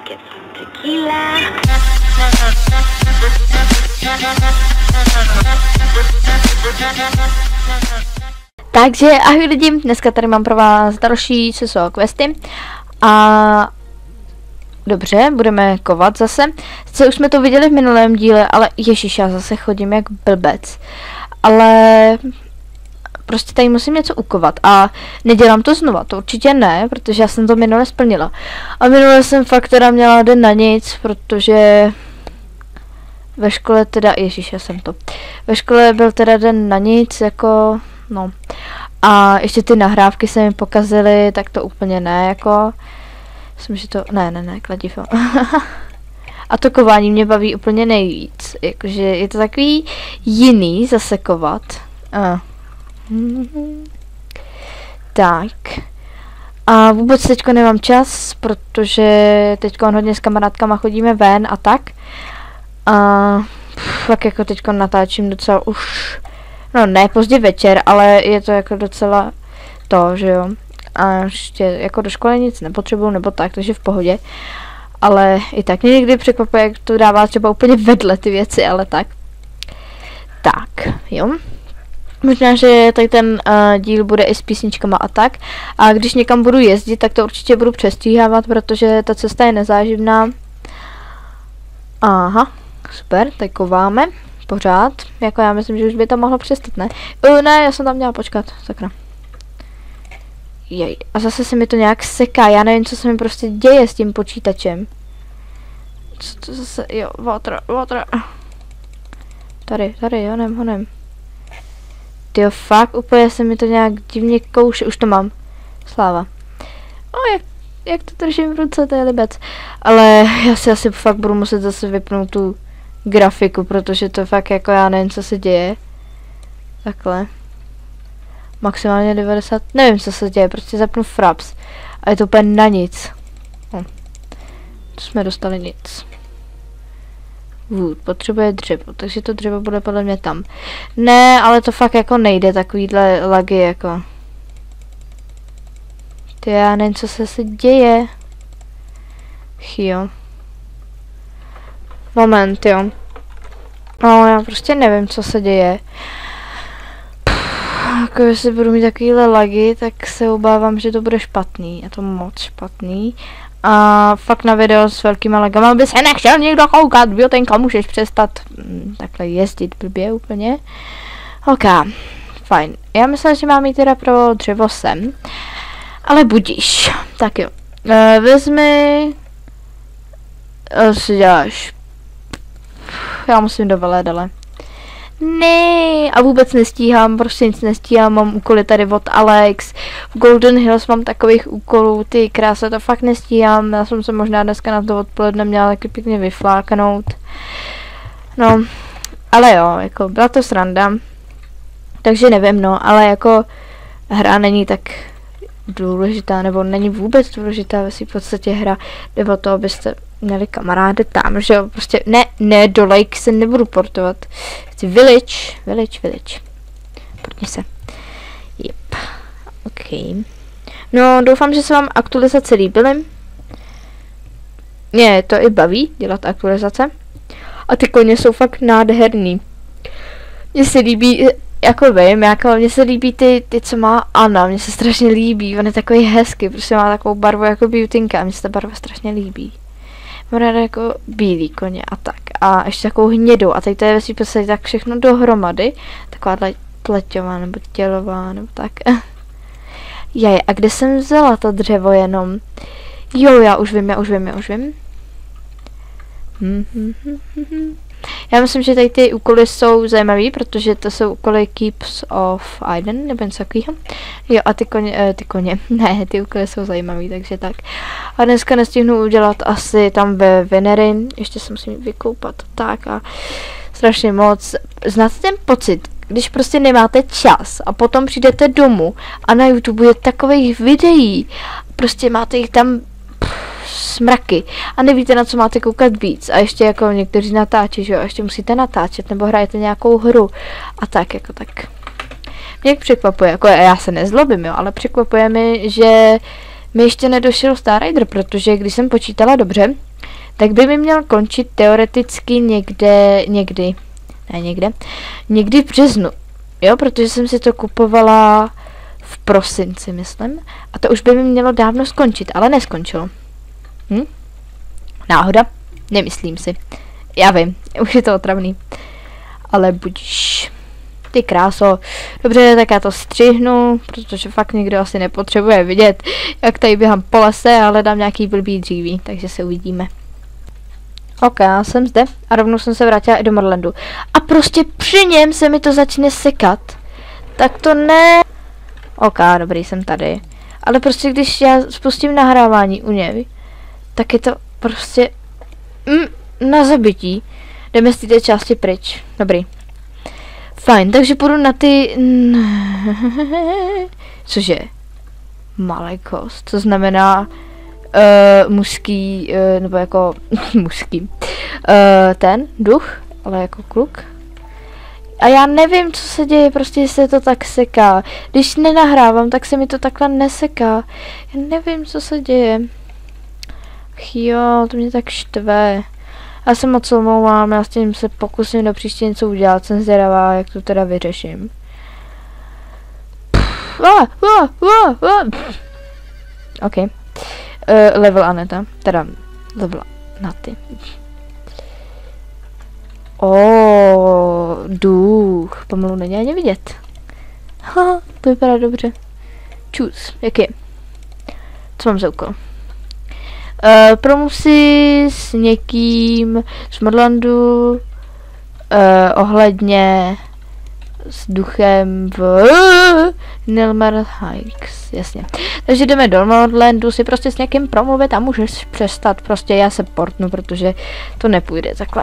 get some tequila. Takže ahoj lidi, dneska tady mám pro vás další CSO questy a dobře, budeme kovat zase. Sice už jsme to viděli v minulém díle, ale ježiš, já zase chodím jak blbec. Ale prostě tady musím něco ukovat a nedělám to znova, to určitě ne, protože já jsem to minule splnila. A minule jsem fakt teda měla den na nic, protože ve škole teda, ježiš, já jsem to. Ve škole byl teda den na nic, jako, no. A ještě ty nahrávky se mi pokazily, tak to úplně ne, jako. Myslím, že to, ne, kladivo. A to kování mě baví úplně nejvíc, jakože je to takový jiný zase kovat. Tak. A vůbec teďko nemám čas, protože teďko hodně s kamarádkama chodíme ven a tak. A fakt jako teďko natáčím docela už, no ne pozdě večer, ale je to jako docela to, že jo. A ještě jako do školy nic nepotřebuju nebo tak, takže v pohodě. Ale i tak mě někdy překvapuje, jak to dává třeba úplně vedle ty věci, ale tak. Tak, jo. Možná, že tady ten díl bude i s písničkama a tak. A když někam budu jezdit, tak to určitě budu přestříhávat, protože ta cesta je nezáživná. Aha, super, tak kováme. Pořád. Jako já myslím, že už by to mohlo přestat, ne? Ne, já jsem tam měla počkat, sakra. Jej, a zase se mi to nějak seká, já nevím, co se mi prostě děje s tím počítačem. Co to zase, jo, water. Tady, honem. Tyjo, fakt, úplně se mi to nějak divně kouše, už to mám. Sláva. O, jak to držím v ruce, to je libec. Ale já si asi fakt budu muset zase vypnout tu grafiku, protože to fakt jako já nevím, co se děje. Takhle. Maximálně 90, nevím, co se děje, prostě zapnu fraps. A je to úplně na nic. To jsme dostali nic. Wood, potřebuje dřevo, takže to dřevo bude podle mě tam. Ne, ale to fakt jako nejde, takovýhle lagy jako. Ty já nevím, co se děje. Jo. Moment, jo. No, já prostě nevím, co se děje. Jako jestli budu mít takovýhle lagy, tak se obávám, že to bude špatný. Je to moc špatný. A fakt na video s velkýma lagama by se nechtěl někdo koukat, Biotenka, můžeš přestat takhle jezdit blbě úplně. Ok, fajn. Já myslím, že mám jít teda pro dřevo sem. Ale budíš. Tak jo. Vezmi... Co děláš? Já musím do veledele. Ne, a vůbec nestíhám, prostě nic nestíhám, mám úkoly tady od Alex. V Golden Hills mám takových úkolů, ty krása, to fakt nestíhám. Já jsem se možná dneska na to odpoledne měla taky pěkně vyfláknout. No, ale jo, jako byla to sranda. Takže nevím, no, ale jako hra není tak důležitá, nebo není vůbec důležitá, ve v podstatě hra, nebo to, abyste měli kamarády tam, že jo, prostě ne, do Lake se nebudu portovat. Chci village. Portni se. Yep. OK. No, doufám, že se vám aktualizace líbily. Mě to i baví, dělat aktualizace. A ty koně jsou fakt nádherný. Mně se líbí, jako vím, jako mně se líbí ty, co má Anna, mně se strašně líbí, on je takový hezký, prostě má takovou barvu jako Beautynka, mně se ta barva strašně líbí. Mám ráda jako bílý koně a tak. A ještě takovou hnědou. A tady to je ve podstatě tak všechno dohromady. Takováhle pleťová nebo tělová nebo tak. Jaj, a kde jsem vzala to dřevo jenom? Jo, já už vím. Já myslím, že tady ty úkoly jsou zajímavý, protože to jsou úkoly Keeps of Iden, nebo něco takového. Jo, a ty koně, ne, ty úkoly jsou zajímavý, takže tak. A dneska nestihnu udělat asi tam ve Venery, ještě se musím vykoupat, tak a strašně moc. Znáte ten pocit, když prostě nemáte čas a potom přijdete domů a na YouTube je takových videí, prostě máte jich tam smraky a nevíte, na co máte koukat víc a ještě jako někteří natáčí, že jo, ještě musíte natáčet nebo hrajete nějakou hru a tak jako tak. Mě překvapuje, jako já se nezlobím, jo, ale překvapuje mi, že mi ještě nedošel Star Rider, protože když jsem počítala dobře, tak by mi měl končit teoreticky někdy v březnu. Jo, protože jsem si to kupovala v prosinci, myslím. A to už by mi mělo dávno skončit, ale neskončilo. Náhoda? Nemyslím si. Já vím, už je to otravný. Ale budíš. Ty kráso. Dobře, tak já to střihnu, protože fakt nikdo asi nepotřebuje vidět, jak tady běhám po lese, ale dám nějaký blbý dříví, takže se uvidíme. Ok, já jsem zde a rovnou jsem se vrátila i do Morlandu. A prostě při něm se mi to začne sekat. Tak to ne... Ok, dobrý, jsem tady. Ale prostě když já spustím nahrávání u něj, tak je to prostě... na zabití. Jdeme z té části pryč. Dobrý. Fajn, takže půjdu na ty... Cože? Malekost, to znamená... mužský, nebo jako... mužský. Ten, duch, ale jako kluk. A já nevím, co se děje, prostě se to tak seká. Když nenahrávám, tak se mi to takhle neseká. Já nevím, co se děje. Jo, to mě tak štve. Já se moc omlouvám, já s tím se pokusím do příště něco udělat, jsem zvědavá, jak to teda vyřeším. Ok. Level Aneta, teda level Naty. Duch, pomalu není ani vidět. Haha, to vypadá dobře. Čus, jak je? Co mám za úkol? Promluv si s někým z Morlandu ohledně s duchem v Nilmer Heights, jasně. Takže jdeme do Morlandu si prostě s někým promluvit a můžeš přestat, prostě já se portnu, protože to nepůjde takhle.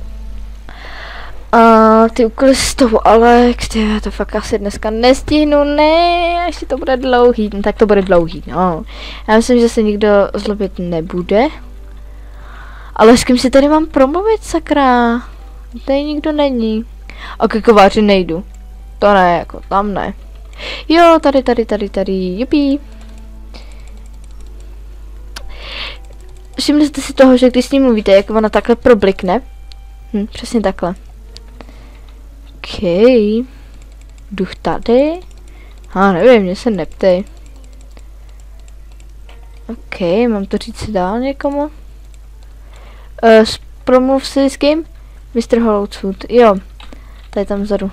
Ty úkoly s tou Alex, já to fakt asi dneska nestihnu, ne, ještě to bude dlouhý, tak to bude dlouhý, no. Já myslím, že se nikdo zlobit nebude. Ale s kým si tady mám promluvit, sakra? Tady nikdo není. A ke kováři nejdu. To ne, jako tam ne. Jo, tady, jupí. Všimli jste si toho, že když s ním mluvíte, jak ona takhle problikne? Přesně takhle. OK. Duch tady? Nevím, mě se neptej. OK, mám to říct si dál někomu? Promluv si s kým? Mr. Hollowfoot, jo. Tady tam vzadu.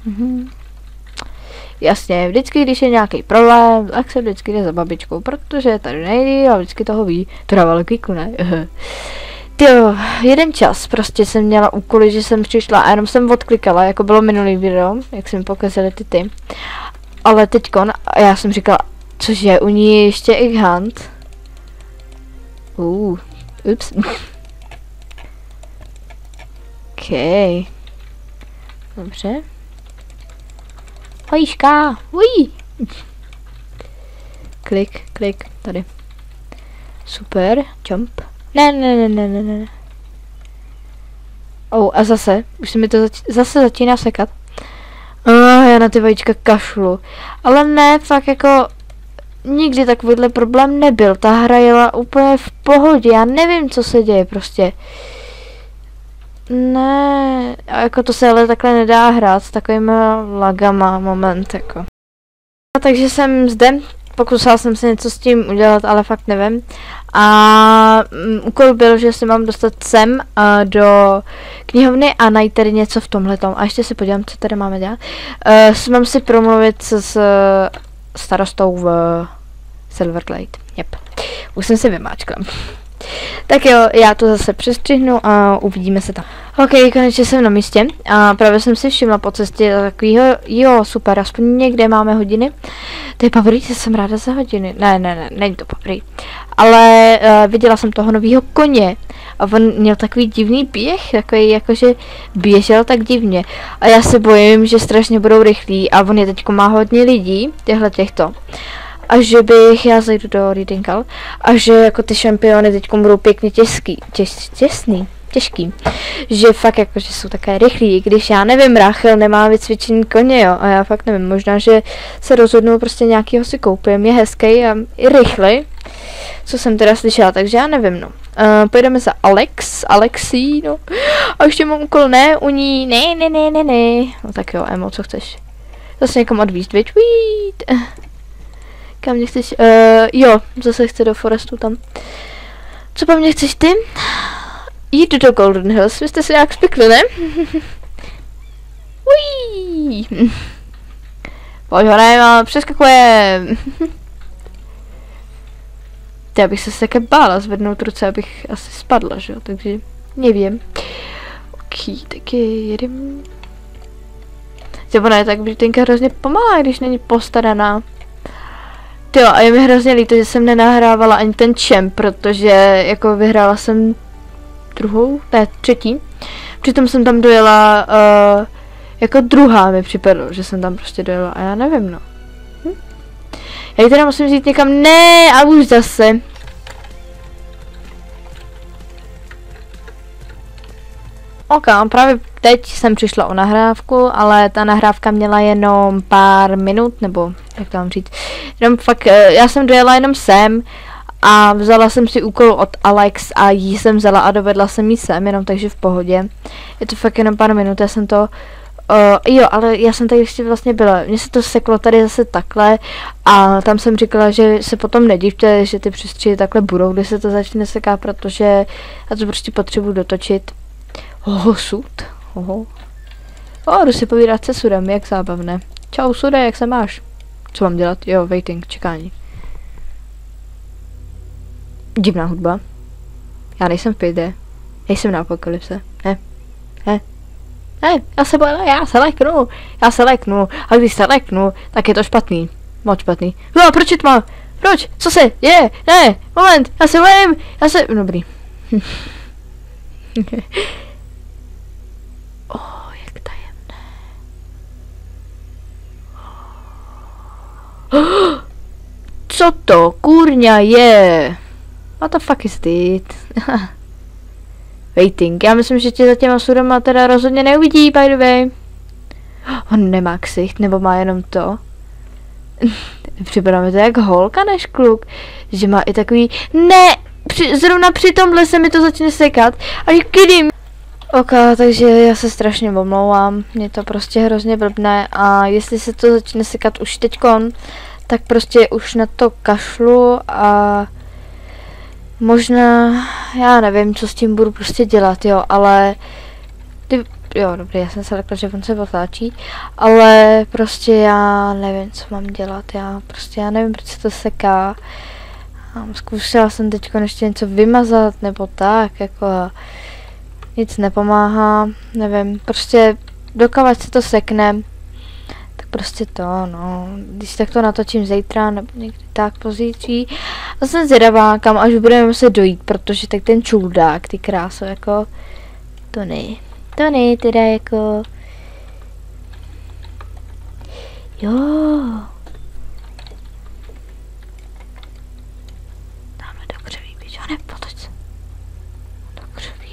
Jasně, vždycky, když je nějaký problém, tak se vždycky jde za babičkou, protože tady nejde a vždycky toho ví. To dávalo kýku, ne? Tyjo, jeden čas prostě jsem měla úkoly, že jsem přišla a jenom jsem odklikala, jako bylo minulý video, jak jsem pokazili ty. Ale teďkon, a já jsem říkala, cože, u ní je ještě i Hunt. Ups. OK. Dobře. Hojíška, klik, tady. Super, jump. Ne. A zase, už se mi to zase začíná sekat. Já na ty vajíčka kašlu. Ale ne, fakt jako nikdy takovýhle problém nebyl. Ta hra jela úplně v pohodě, já nevím, co se děje prostě. Ne, a jako to se ale takhle nedá hrát s takovými lagama moment, jako. Takže jsem zde, pokusila jsem se něco s tím udělat, ale fakt nevím. A úkol byl, že se mám dostat sem do knihovny a najít tady něco v tomhletom. A ještě se podívám, co tady máme dělat. Mám si promluvit s starostou v Silverglade. Yep. Už jsem si vymáčkla. Tak jo, já to zase přestřihnu a uvidíme se tam. Ok, konečně jsem na místě a právě jsem si všimla po cestě takovýho, jo, super, aspoň někde máme hodiny. To je poprvé, jsem ráda za hodiny. Ne, není to poprvé. Ale viděla jsem toho novýho koně a on měl takový divný běh, takový jakože běžel tak divně. A já se bojím, že strašně budou rychlí a on je teďko má hodně lidí, těchto. A že bych, já zajdu do Reading Hall, a že jako ty šampiony teď budou pěkně těžký. Že fakt jako, že jsou také rychlí, když já nevím, Rachel nemá vycvičený koně, jo, a já fakt nevím, možná, že se rozhodnu prostě nějakýho si koupím, je hezký a i rychlej, co jsem teda slyšela, takže já nevím, no. Pojedeme za Alexí, no. A ještě mám úkol, ne, u ní, ne. No tak jo, Emo, co chceš? Zase někam odvízt, viď? Kam mě chceš? Jo, zase chci do Forestu tam. Co po mně chceš ty? Jít do Golden Hills, vy jste si nějak spikli, ne? Pojď ho, ne, přeskakuje. Já bych se také bála zvednout ruce, abych asi spadla, že jo, takže nevím. Ok, tak jedem. Ona je tak Britinka hrozně pomalá, když není postaraná. Jo, a je mi hrozně líto, že jsem nenahrávala ani ten champ, protože jako vyhrála jsem třetí. Přitom jsem tam dojela, jako druhá mi připadlo, že jsem tam prostě dojela a já nevím, no. Já teda musím jít někam, ne, a už zase. Ok, právě teď jsem přišla o nahrávku, ale ta nahrávka měla jenom pár minut, nebo jak to mám říct, jenom fakt, já jsem dojela jenom sem a vzala jsem si úkol od Alex a jí jsem vzala a dovedla jsem jí sem, jenom takže v pohodě. Je to fakt jenom pár minut, já jsem to, jo, ale já jsem tady ještě vlastně byla, mně se to seklo tady zase takhle a tam jsem říkala, že se potom nedivte, že ty přestřihy takhle budou, když se to začne sekat, protože já to prostě potřebuji dotočit. Sud. Jdu si povídat se Sudem, jak zábavné. Čau Sude, jak se máš? Co mám dělat? Jo, waiting, čekání. Divná hudba. Já nejsem v pějde. Nejsem na apokalypse. Ne, já se leknu. A když se leknu, tak je to špatný. Moc špatný. Jo, proč je tma? Proč? Co se? Ne, moment, já se bojím, dobrý. Jak tajemné. Co to, kurňa je? What the fuck is it? Waiting, já myslím, že tě za těma sudama teda rozhodně neuvidí, by the way. On nemá ksicht, nebo má jenom to. Připadá mi to jak holka než kluk, že má i takový, ne, zrovna při tomhle se mi to začne sekat, a you kidding. Ok, takže já se strašně omlouvám, mě to prostě hrozně blbne a jestli se to začne sekat už teďkon, tak prostě už na to kašlu a možná, já nevím, co s tím budu prostě dělat, jo, ale jo, dobrý, já jsem se lekla, že on se otáčí, ale prostě já nevím, co mám dělat, já nevím, proč se to seká. Zkusila jsem teď ještě něco vymazat, nebo tak, jako nic nepomáhá, nevím, prostě dokud se to sekne, tak prostě to, no, když tak to natočím zítra, nebo někdy tak pozítří. A jsem zvědavá, kam až budeme muset dojít, protože tak ten čuldák, ty kráso, jako, to ne, teda jako, jo. Dáme do křoví, běž, ne, potoč se. Do křoví.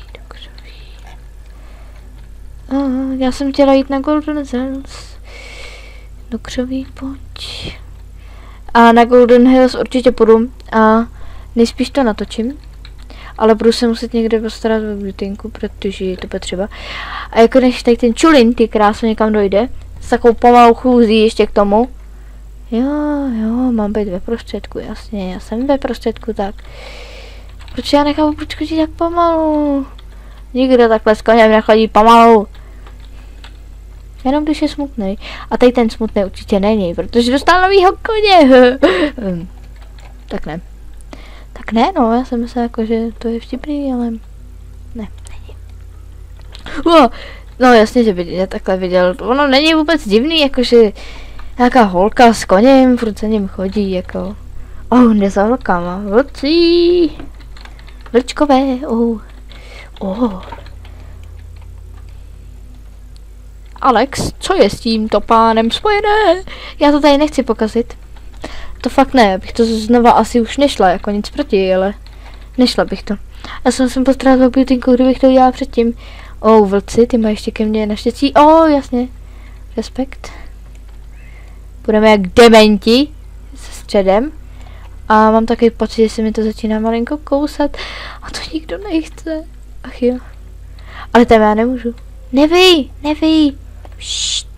Já jsem chtěla jít na Golden Hills. Do křoví, pojď. A na Golden Hills určitě půjdu a nejspíš to natočím. Ale budu se muset někde postarat ve Britinku, protože je to potřeba. A jako než tady ten čulin, ty krásně někam dojde, s takovou pomalou chůzí ještě k tomu. Jo, mám být ve prostředku, jasně, já jsem ve prostředku, tak. Proč já nechápu, proč chodí tak pomalu? Nikdo takhle s koněm nechodí pomalu. Jenom když je smutný. A tady ten smutný určitě není, protože dostal novýho koně. Tak ne. Tak ne, no, já jsem myslel jako, že to je vtipný, ale ne, není. No jasně, že by já takhle viděl, ono není vůbec divný, jakože nějaká holka s koněm, furt za ním chodí, jako. Jde za holkama, vlci, vlčkové, Alex, co je s tímto pánem spojené? Já to tady nechci pokazit. To fakt ne, abych to znova asi už nešla, jako nic proti, ale nešla bych to. Já jsem postrádala beautynku, kdybych to udělala předtím. Vlci, ty mají ještě ke mně naštěstí. Jasně. Respekt. Budeme jak dementi se středem. A mám takový pocit, že se mi to začíná malinko kousat. A to nikdo nechce. Ach jo. Ale tam já nemůžu. Neví. Ššt.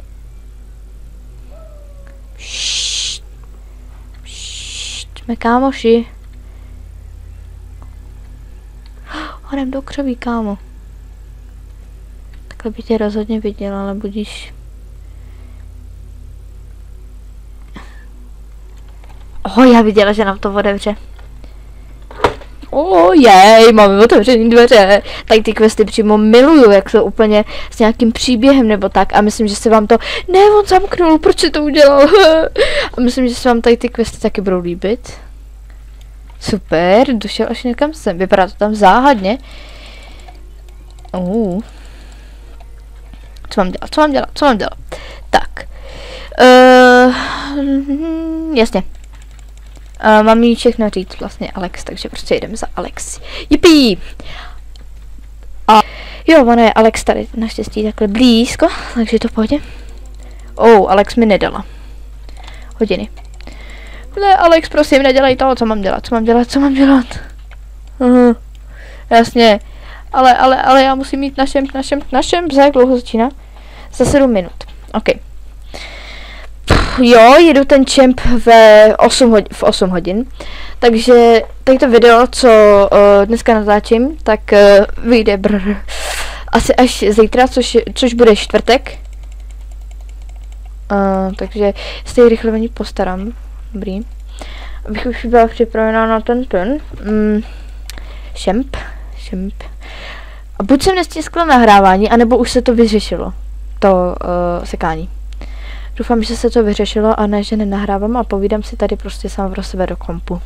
Jsme kámoši. Honem do křoví, kámo. Takhle by tě rozhodně viděl, ale budíš. Já viděla, že nám to otevře. Jej, máme otevřený dveře. Tady ty questy přímo miluju, jak jsou úplně s nějakým příběhem nebo tak. A myslím, že se vám to... Ne, on zamknul, proč si to udělal? A myslím, že se vám tady ty questy taky budou líbit. Super, došel až někam sem. Vypadá to tam záhadně. Co mám dělat? Tak. Jasně. Mám jí všechno říct vlastně Alex, takže prostě jdeme za Alex. Jipí! A jo, ono je Alex tady naštěstí takhle blízko, takže to pojde. Alex mi nedala hodiny. Ne, Alex, prosím, nedělej to, co mám dělat? Jasně, ale já musím mít našem, za jak dlouho začíná? Za 7 minut, OK. Jo, jedu ten champ v 8 hodin, takže tady to video, co dneska natáčím, tak vyjde asi až zítra, což bude čtvrtek. Takže se rychle o ní postarám. Dobrý. Abych už byla připravená na ten champ. A buď jsem nestiskla nahrávání, anebo už se to vyřešilo, to sekání. Doufám, že se to vyřešilo a ne, že nenahrávám a povídám si tady prostě sama pro sebe do kompu.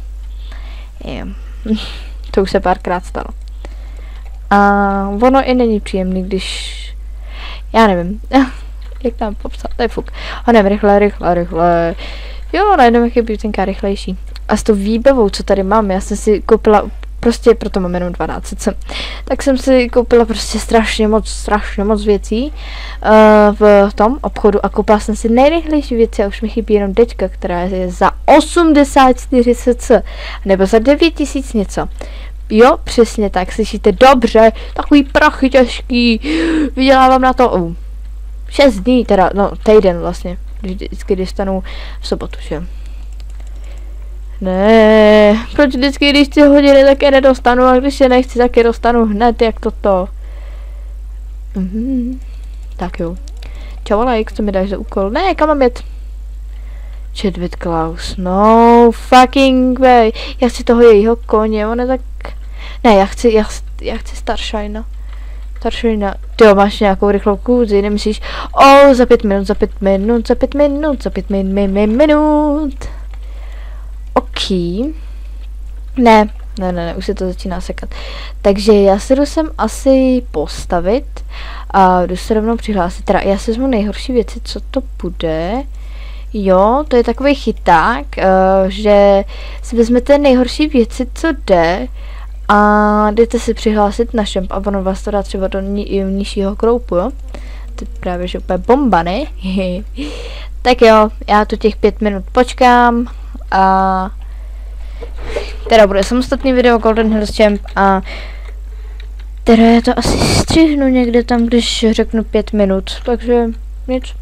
To už se párkrát stalo. A ono i není příjemný, když... Já nevím, jak tam popsat, to je fuk. Honem, rychle. Jo, najednou jak je beautynka rychlejší. A s tou výbavou, co tady mám, já jsem si koupila... Prostě proto mám jenom 12. Tak jsem si koupila prostě strašně moc věcí v tom obchodu a koupila jsem si nejrychlejší věci a už mi chybí jenom dečka, která je za 84 cc nebo za 9000 něco. Jo, přesně tak, slyšíte dobře, takový prachy těžký, vydělávám na to 6 dní, teda, no týden vlastně, vždycky dostanu v sobotu, že? Ne, proč vždycky, když chci hodiny, tak je nedostanu a když je nechci, tak je dostanu hned, jak toto. Tak jo. Čau Alex, co mi dáš za úkol? Ne, kam mám jet? Chat with Klaus, no fucking way. Já chci toho jejího koně, on je tak... Ne, já chci Starshina. Ty máš nějakou rychlou kůzi, nemyslíš? Za 5 minut. OK. Ne, už se to začíná sekat. Takže já se jdu sem asi postavit a jdu se rovnou přihlásit. Teda já si vezmu nejhorší věci, co to bude. Jo, to je takový chyták, že si vezmete nejhorší věci, co jde a jdete si přihlásit na šemp a ono vás to dá třeba do nižšího kroupu, jo. To je právě, že úplně bomba, ne? Tak jo, já tu těch 5 minut počkám a teda bude samostatný video Golden Hills Champ a teda já to asi střihnu někde tam, když řeknu 5 minut, takže nic.